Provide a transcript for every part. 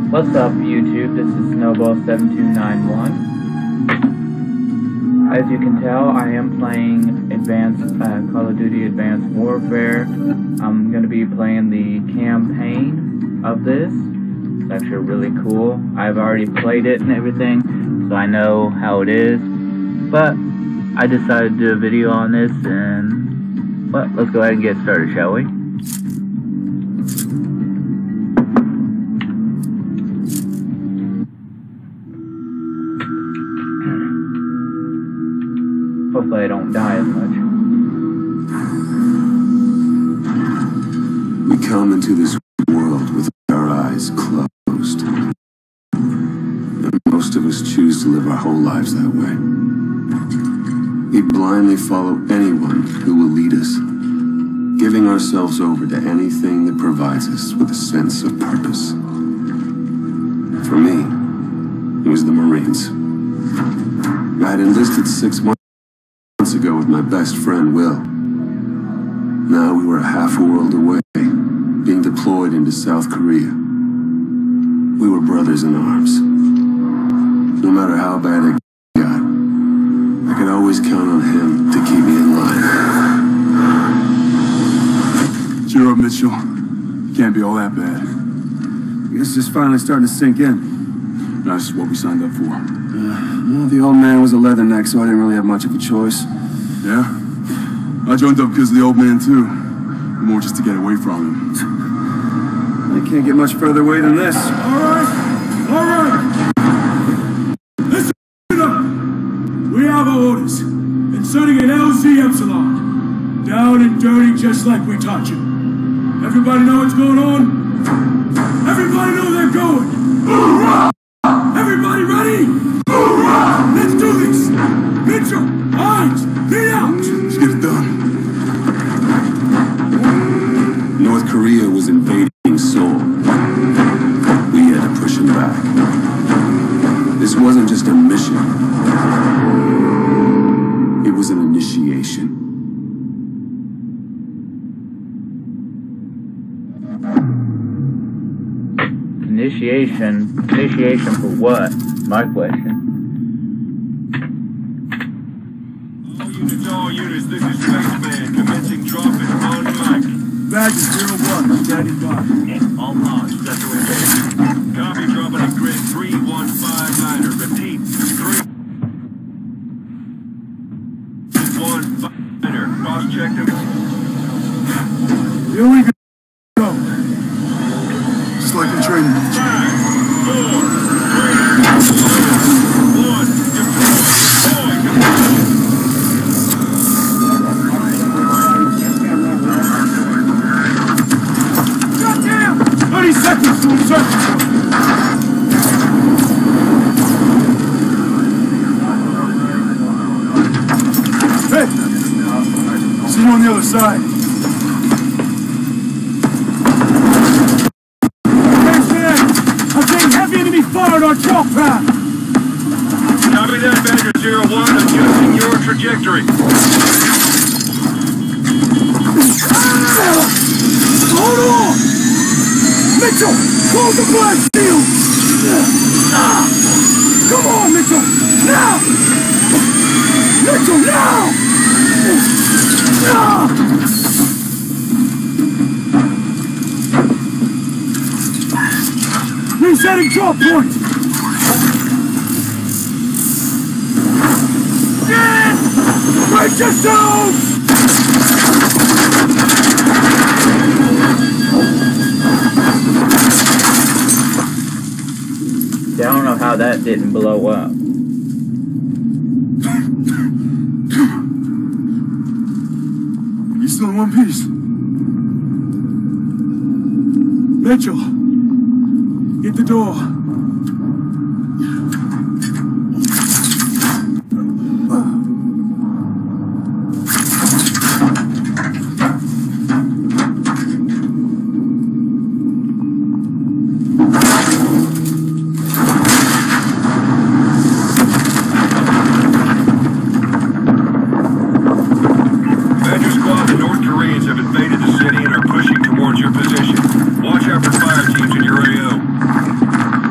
What's up, YouTube? This is Snowball7291. As you can tell, I am playing Call of Duty Advanced Warfare. I'm going to be playing the campaign of this. It's actually really cool. I've already played it and everything, so I know how it is. But I decided to do a video on this, and well, let's go ahead and get started, shall we? Hopefully I don't die as much. We come into this world with our eyes closed. And most of us choose to live our whole lives that way. We blindly follow anyone who will lead us, giving ourselves over to anything that provides us with a sense of purpose. For me, it was the Marines. I had enlisted 6 months ago with my best friend, Will. Now we were a half a world away, being deployed into South Korea. We were brothers in arms. No matter how bad it got, I could always count on him to keep me in line. Cheer up, Mitchell. Can't be all that bad. I guess it's finally starting to sink in. That's what we signed up for. Well, the old man was a leatherneck, so I didn't really have much of a choice. Yeah? I joined up because of the old man, too. More just to get away from him. I can't get much further away than this. Alright! Listen up! We have our orders. Inserting an LZ Epsilon. Down and dirty just like we taught you. Everybody know what's going on? Everybody know they're going! Hoorah! Everybody ready? Hoorah! Let's do this! Mitchell! Hines! Get out! Let's get it done. North Korea was invading Seoul. We had to push them back. This wasn't just a mission. It was an initiation. Initiation for what? My question. All units, this is Spaceman, commencing drop at on mic. Badger 01, standing by. All logs, set to engage. Copy, dropping at grid 315-liner. Repeat, 315-liner. Cross check them. Here we go. Just like in training. 5, 4, 3, 2, 1, deploy. Seconds to insert. Hey! See you on the other side. Hey, Stan! I'm getting heavy enemy fire on our chalk path! Copy that, Badger 01, adjusting your trajectory. Hold on! Mitchell! Close the blast shield! Come on, Mitchell! Now! Mitchell, now! Resetting drop point! Break yourselves! I don't know how that didn't blow up. You still in one piece? Mitchell, get the door. Invaded the city and are pushing towards your position. Watch out for fire teams in your AO.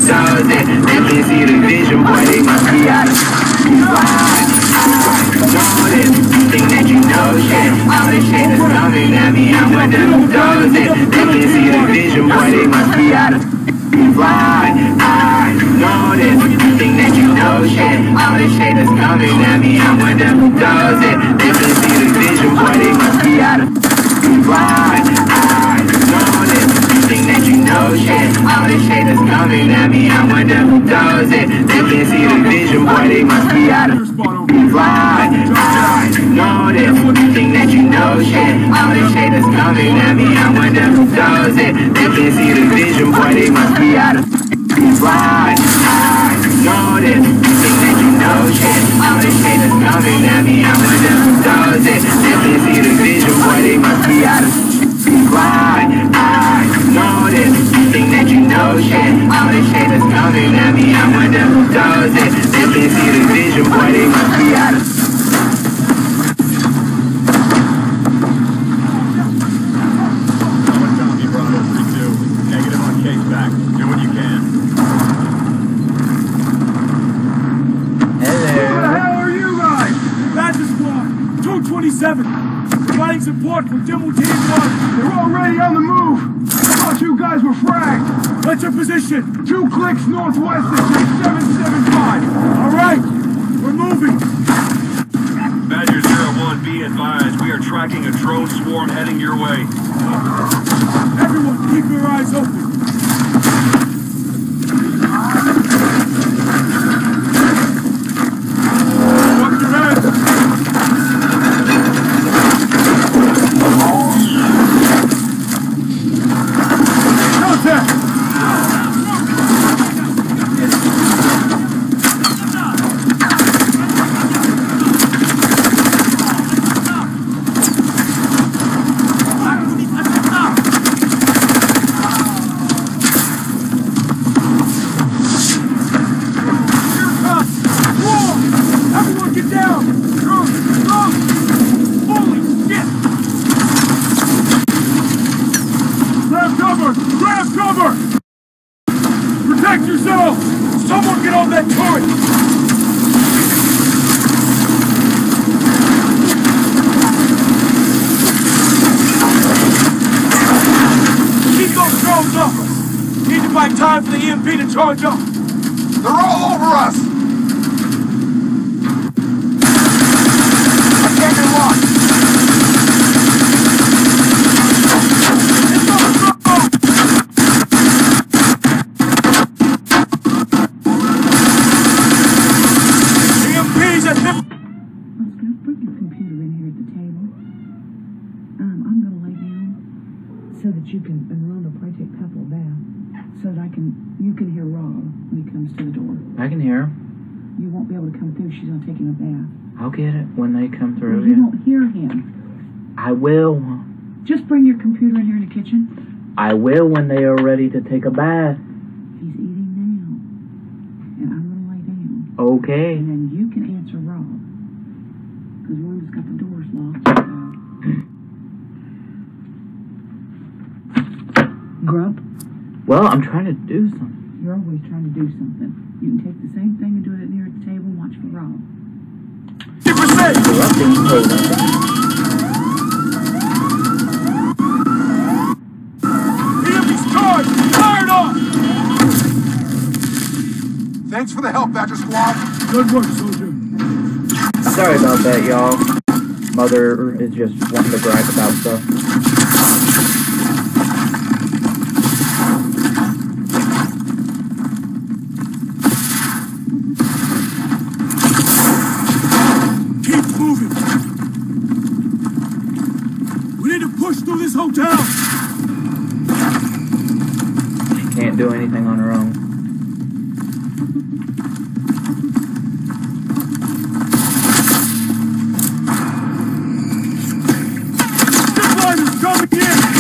does it. They can see the vision, boy, they must be out of line. Know this, think that you know shit. All this shit is coming at me, I wonder who does it. They can see the vision, boy, they must be out of line. I know this, think that you know shit. All this shit is coming at me, I wonder who does it. They can see the vision, boy, they must be out of line. I know this, think that you know shit. All this shit is coming at me, I wonder who does it. They can see the vision, boy, they must be out of line. I know this, think that you know shit. All this shit is coming at me, I wonder who does it. They can see the vision, boy, they must be out of line. I know this, think that you know shit. All this shit is coming at me, I wonder who does it. They can see the vision, boy, they must be out of line. I know this, think that you know shit. All this shit is coming at me, I wonder who does it. They can see the vision, boy, they must be out of providing support for Demo Team 1. They're already on the move. I thought you guys were fragged. What's your position? 2 clicks northwest of 775. All right, we're moving. Badger 01, be advised. We are tracking a drone swarm heading your way. Everyone, keep your eyes open. Up your head. Time for the EMP to charge up. They're all over us. I can't get lost. EMP's at the... I was going to put your computer in here at the table. I'm going to lay down so that you can, and Rhonda will probably take a couple of baths. So that you can hear Rob when he comes to the door. I can hear. You won't be able to come through. She's gonna take him a bath. I'll get it when they come through. Well, you won't hear him. I will. Just bring your computer in here in the kitchen. I will when they are ready to take a bath. He's eating now, and I'm gonna lay down. Okay. And then you can answer Rob, because Rhonda's got the doors locked. Grump. Well, I'm trying to do something. You're always trying to do something. You can take the same thing and do it near at the table and watch for Rob. 50%! Interrupting program. EMP's charged! Fired off! Thanks for the help, Badger Squad. Good work, soldier. Sorry about that, y'all. Mother is just wanting to gripe about stuff. This hotel! She can't do anything on her own. This line is coming in!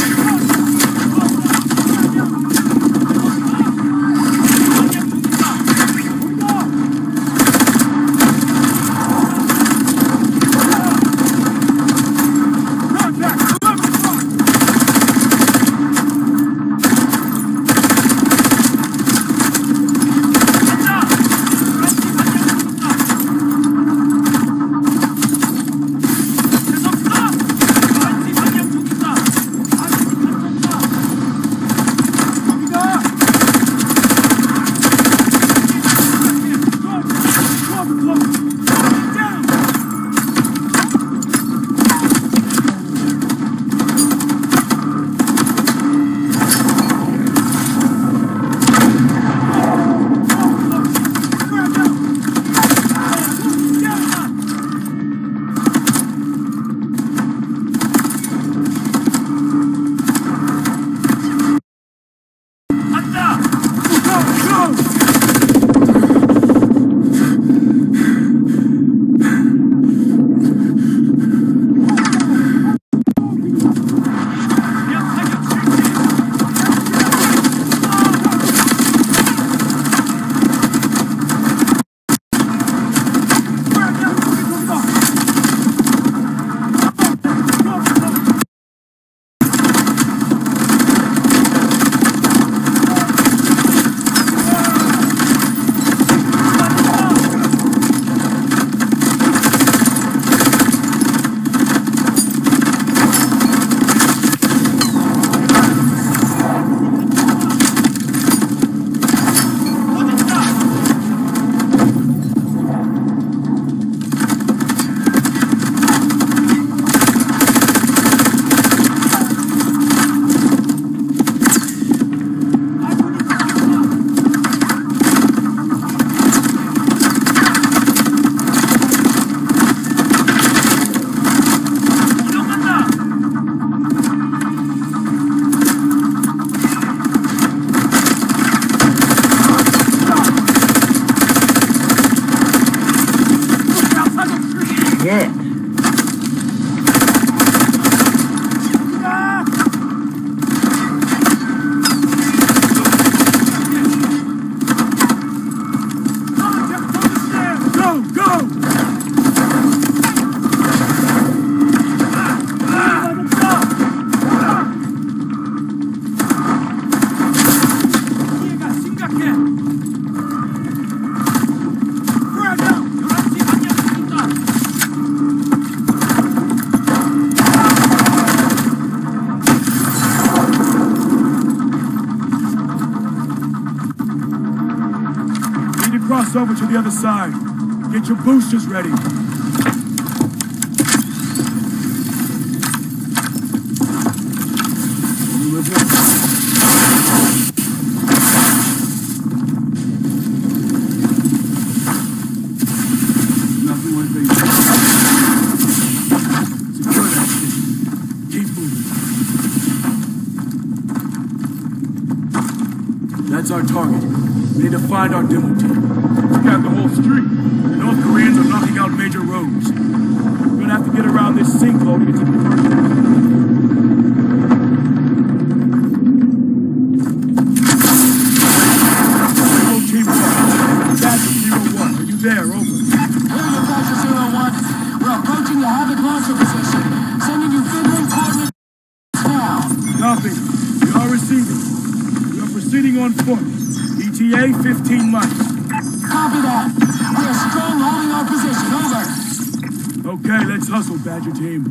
us over to the other side. Get your boosters ready. Nothing like they secure that shit. Keep moving. That's our target. We need to find our demo team. Scout the whole street. The North Koreans are knocking out major roads. We're gonna have to get around this sinkhole to get to the first one. Demo team 1. Badger 01. Are you there? Over. Here you Badger 01. We're approaching the Havoc launcher position. Sending you figuring coordinates now. Copy. We are receiving. We are proceeding on foot. ETA 15 miles. Copy that. We are strong holding our position. Over. Okay, let's hustle, Badger team.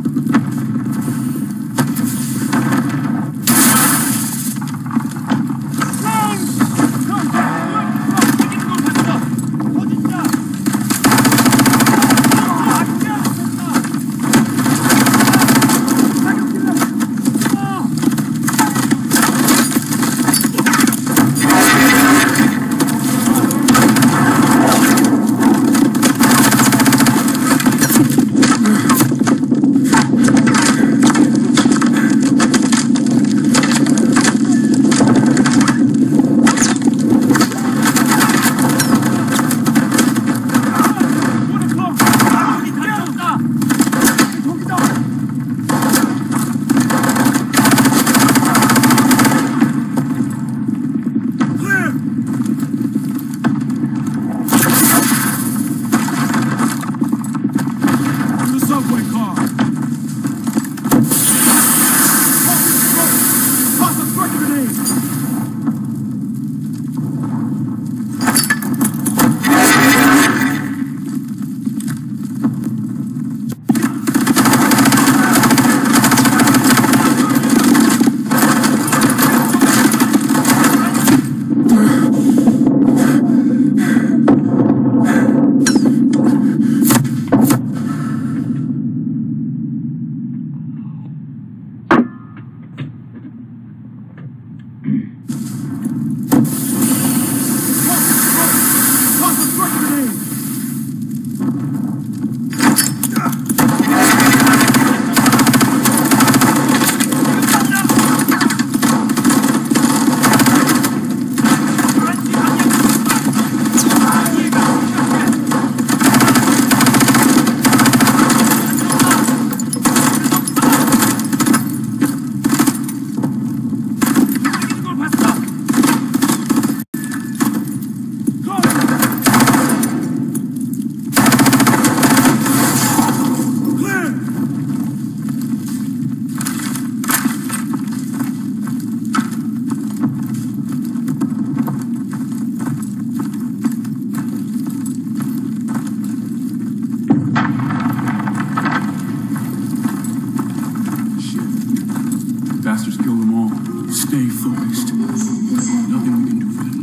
Stay focused. Nothing we can do for them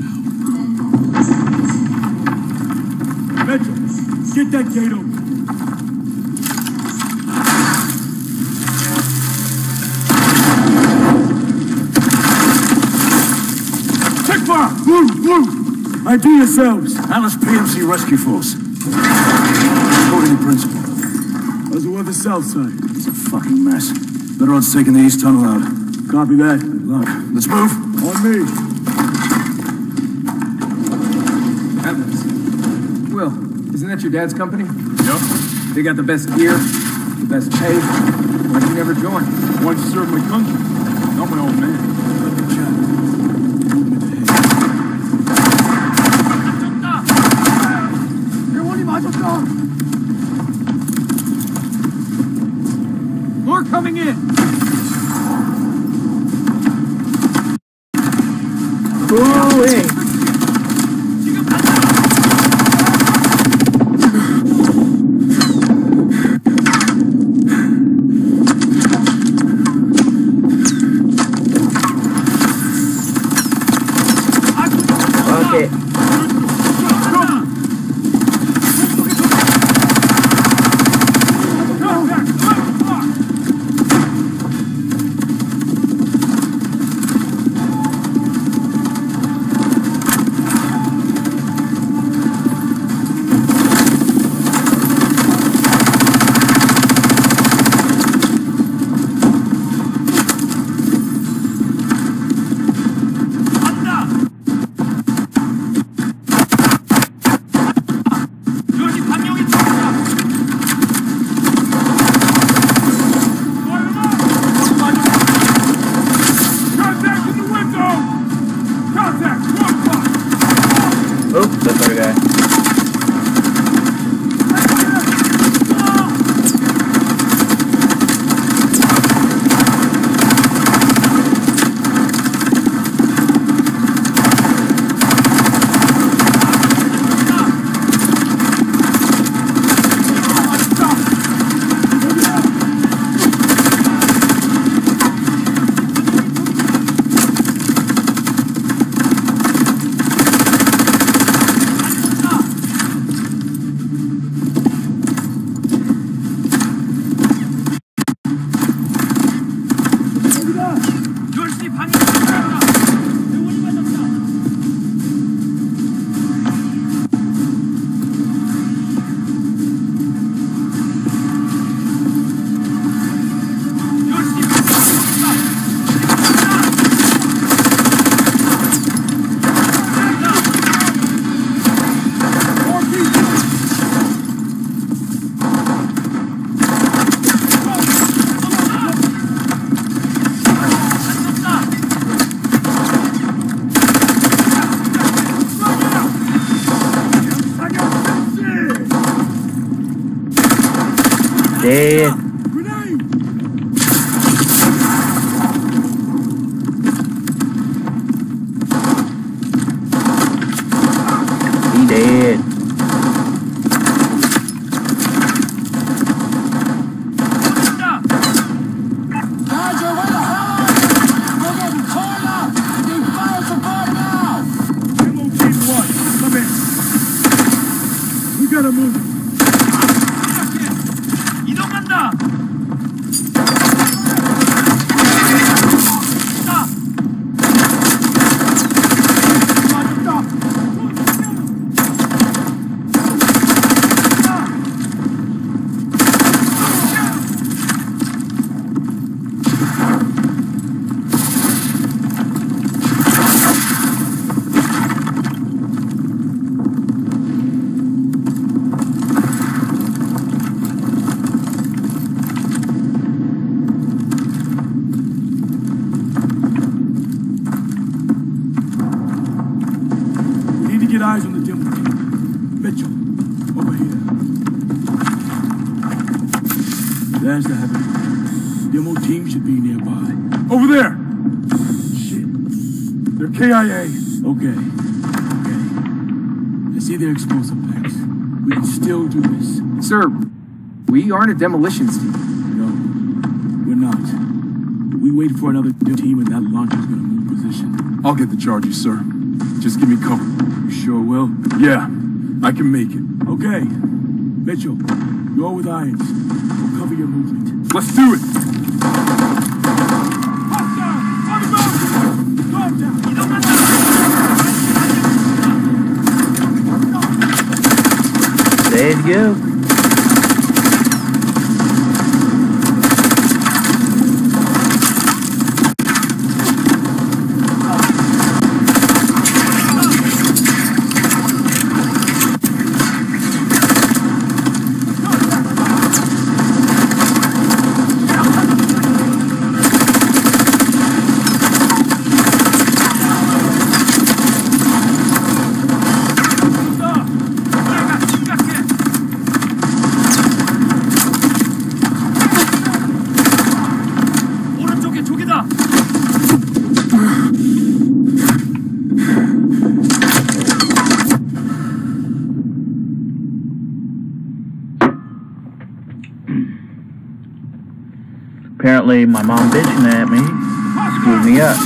now. Metro, get that gate open. Check fire! Move! Move! ID yourselves. Alice PMC Rescue Force. According to principal. How's the weather south side? It's a fucking mess. Better odds taking the east tunnel out. Copy that. Good luck. Let's move. On me. Atlas. Will, isn't that your dad's company? Yep. They got the best gear, the best pay. Why'd you never join? Want to serve my country. Not my old man. Let me chat. More coming in. Ooh-wee. Okay. dead. Grenade! He dead. Roger, where the hell are you? We're getting torn up! Need fire support now! Demo Team 1, come in. We gotta move. 이동한다! Get eyes on the demo team. Mitchell, over here. There's the heavy. Demo team should be nearby. Over there! Shit. They're KIA. Okay. I see their explosive packs. We can still do this. Sir, we aren't a demolitions team. No, we're not. If we wait for another team and that launcher's gonna move position. I'll get the charges, sir. Just give me cover. You sure will? Yeah, I can make it. Okay. Mitchell, you're with Irons. We'll cover your movement. Let's do it! There you go. Apparently my mom bitching at me screwed me up.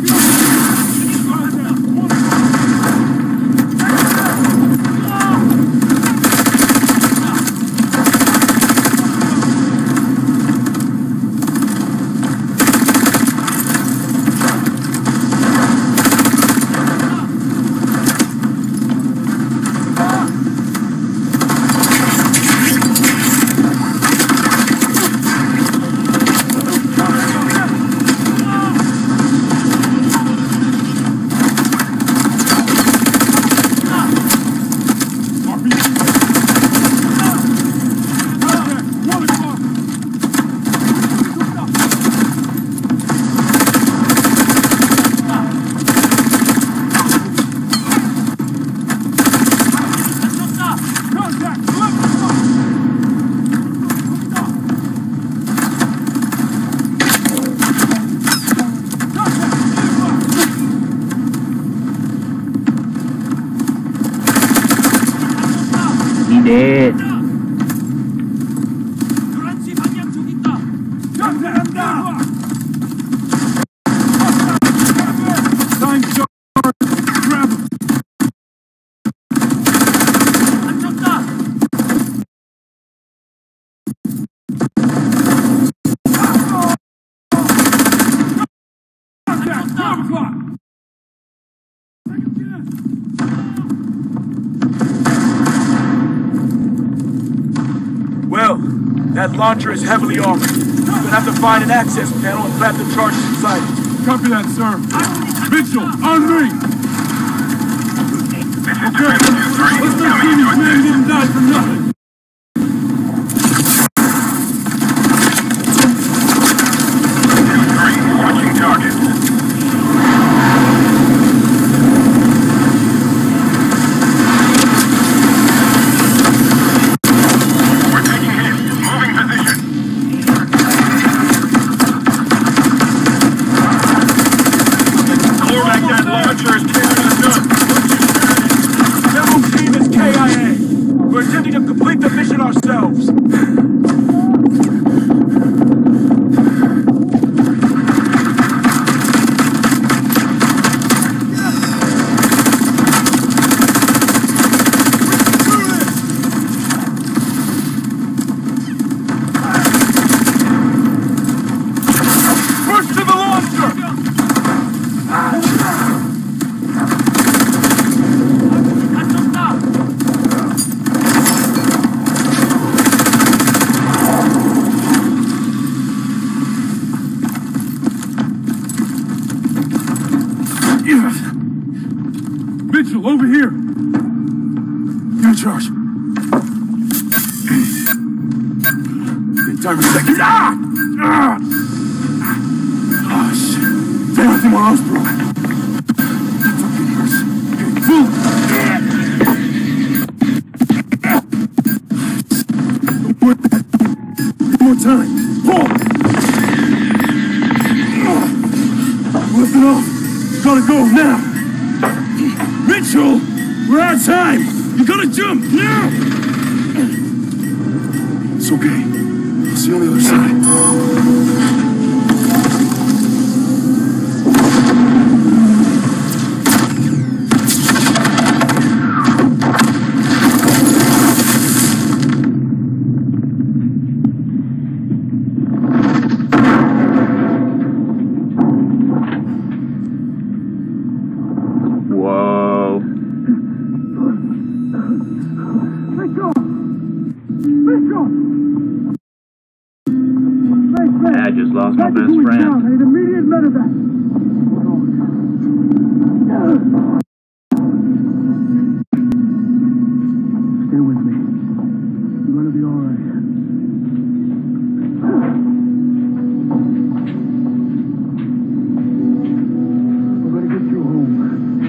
He dead. Well, that launcher is heavily armored. We're gonna have to find an access panel and plant the charges inside it. Copy that, sir. Mitchell, on me! Okay, let's not see these men didn't die for nothing. Switching targets. We're taking hit. Moving position. Mitchell, over here. You're in charge. Okay, time for a second. Ah, shit. Damn, I think my arm's broke. That fucking hurts. Okay, move. One more time. Pull. Lift it off. Gotta go now. Mitchell, we're out of time. You gotta jump now. It's okay. I'll see you on the other side. Whoa. I just lost my best friend. I need immediate medevac. Stay with me. You're gonna be all right. We're gonna get you home.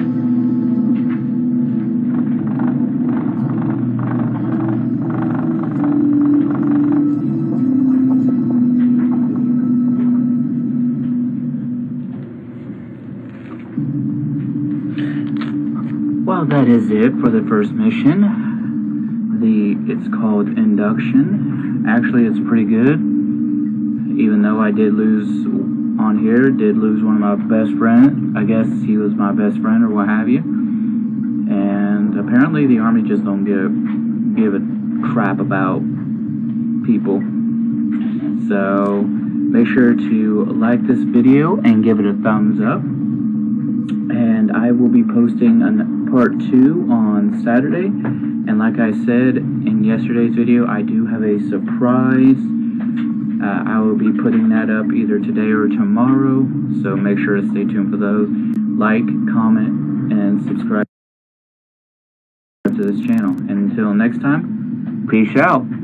Well, that is it for the first mission. It's called Induction. Actually, it's pretty good. Even though I did lose on here, did lose one of my best friends. I guess he was my best friend or what have you. And apparently the army just don't give a crap about people. So make sure to like this video and give it a thumbs up. And I will be posting part 2 on Saturday. And like I said in yesterday's video, I do have a surprise. I will be putting that up either today or tomorrow. So make sure to stay tuned for those. Like, comment, and subscribe to this channel. And until next time, peace out.